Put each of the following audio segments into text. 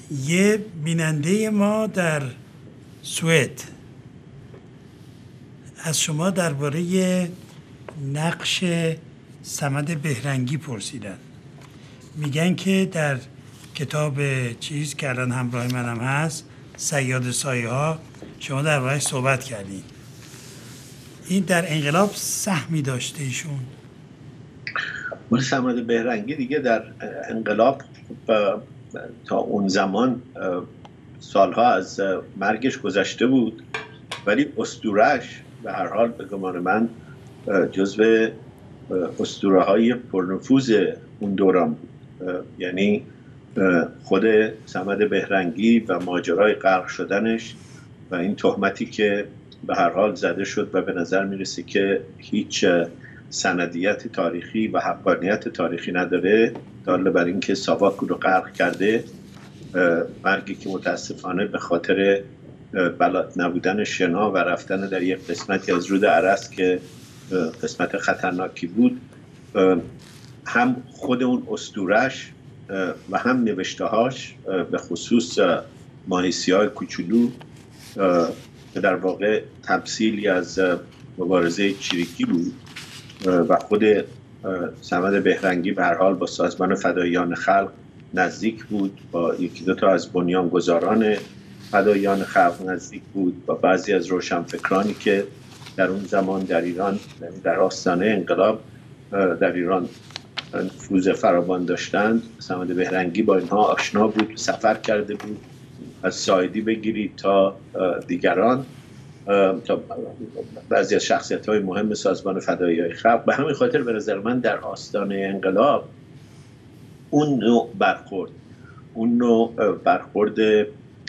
یه بیننده ما در سوئد از شما درباره نقش صمد بهرنگی پرسیدن. میگن که در کتاب چیز که الان همراه منم هست، صیاد سایه ها، شما درباره‌اش صحبت کردین. این در انقلاب سهمی داشته ایشون؟ صمد بهرنگی دیگه در انقلاب تا اون زمان سالها از مرگش گذشته بود، ولی اسطوره‌اش به هر حال به گمان من جزو اسطوره‌های پرنفوذ اون دوران بود. یعنی خود صمد بهرنگی و ماجرای غرق شدنش و این تهمتی که به هر حال زده شد و به نظر میرسه که هیچ سندیت تاریخی و حقانیت تاریخی نداره، دال بر این که ساواک رو غرق کرده، مرگی که متاسفانه به خاطر بلد نبودن شنا و رفتن در یک قسمتی از رود ارس که قسمت خطرناکی بود، هم خود اون اسطوره‌اش و هم نوشته‌هاش به خصوص ماهی سیاه کوچولو که در واقع تمثیلی از مبارزه چریکی بود و خود صمد بهرنگی به هر حال با سازمان فداییان خلق نزدیک بود، با یکی دو تا از بنیانگذاران فداییان خلق نزدیک بود، با بعضی از روشنفکرانی که در اون زمان در ایران در آستانه انقلاب در ایران نفوذ فراوان داشتند. صمد بهرنگی با اینها آشنا بود، سفر کرده بود، از سایدی بگیرید تا دیگران، تا بعضی از شخصیت‌های مهم سازمان فدایی‌های خلق. به همین خاطر به نظر من در آستانه انقلاب اون نوع برخورد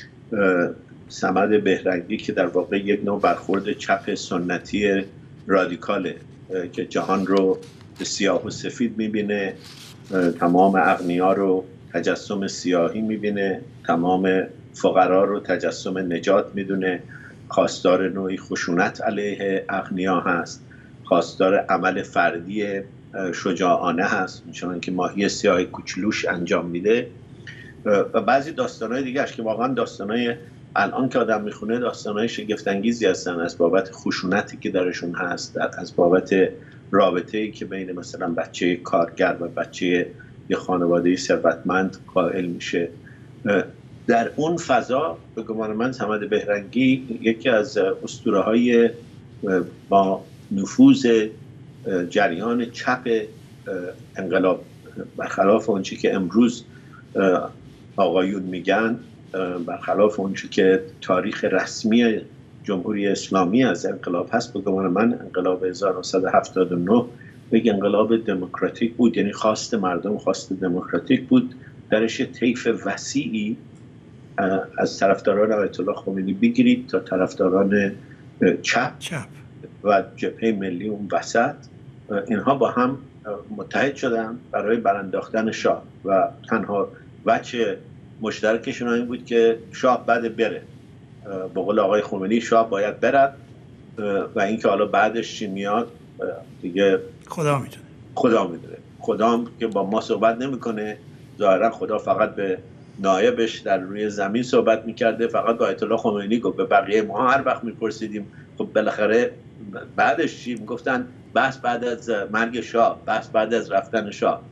صمد بهرنگی که در واقع یک نوع برخورد چپ سنتی رادیکاله که جهان رو به سیاه و سفید می‌بینه، تمام اغنیا رو تجسم سیاهی می‌بینه، تمام فقرا رو تجسم نجات می‌دونه، خواستار نوعی خشونت علیه اغنیا هست، خواستار عمل فردی شجاعانه هست، چون که ماهی سیاه کوچولوش انجام میده، و بعضی داستانهای دیگه اش که واقعا داستانهای الان که آدم میخونه داستانهای شگفت‌انگیزی هستن، از بابت خشونتی که درشون هست، از بابت رابطه‌ای که بین مثلا بچه کارگر و بچه یه خانواده ثروتمند قائل میشه. در اون فضا به گمان من صمد بهرنگی یکی از اسطوره‌های با نفوذ جریان چپ انقلاب، برخلاف اونچه که امروز آقایون میگن، برخلاف اونچه که تاریخ رسمی جمهوری اسلامی از انقلاب هست، به گمان من انقلاب 1979 یک انقلاب دموکراتیک بود. یعنی خواست مردم خواست دموکراتیک بود، درش طیف وسیعی از طرفداران آیت الله خمینی بگیرید تا طرفداران چپ و جبهه ملی اون وسط، اینها با هم متحد شدن برای برانداختن شاه و تنها وجه مشترکشون این بود که شاه بعد بره. به قول آقای خمینی شاه باید برد و اینکه حالا بعدش چی میاد دیگه خدا میدونه. خدا که با ما صحبت نمیکنه، ظاهرا خدا فقط به نایبش در روی زمین صحبت میکرده، فقط با آیت الله خمینی گفت. به بقیه ما هر وقت میپرسیدیم خب بالاخره بعدش چی، میگفتن بس بعد از مرگ شاه، بس بعد از رفتن شاه.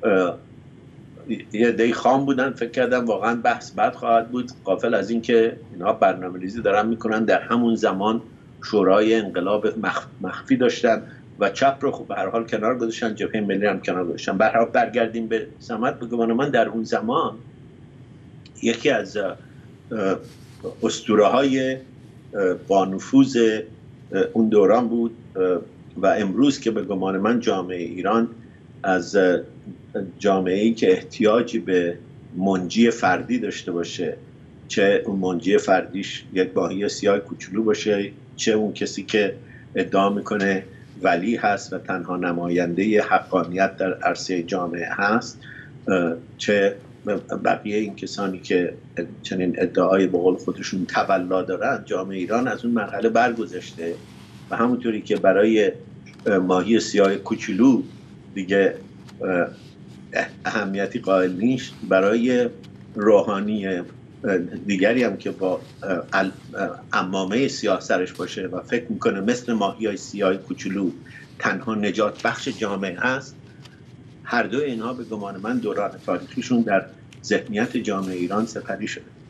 یه عده‌ای خام بودن، فکر کردم واقعا بحث بعد خواهد بود، غافل از این که اینها برنامه‌ریزی دارن میکنن. در همون زمان شورای انقلاب مخفی داشتن و چپ رو خب به هر حال کنار گذاشتن، جبهه ملی هم کنار گذاشتن. به هر حال برگردیم به صمد، به گمان من در اون زمان یکی از اسطوره‌های با نفوذ اون دوران بود و امروز که به گمان من جامعه ایران از جامعه‌ای که احتیاجی به منجی فردی داشته باشه، چه اون منجی فردیش یک ماهی سیاه کوچولو باشه، چه اون کسی که ادعا میکنه ولی هست و تنها نماینده حقانیت در عرصه جامعه هست، چه بقیه این کسانی که چنین ادعای به قول خودشون تولا دارن، جامعه ایران از اون مرحله برگذشته و همونطوری که برای ماهی سیاه کوچولو دیگه اهمیتی قائل نیست، برای روحانی دیگری هم که با عمامه سیاه سرش باشه و فکر میکنه مثل ماهیای سیاه کوچولو تنها نجات بخش جامعه است، هر دو اینها به گمان من دوران تاریخیشون در ذهنیت جامعه ایران سپری شده.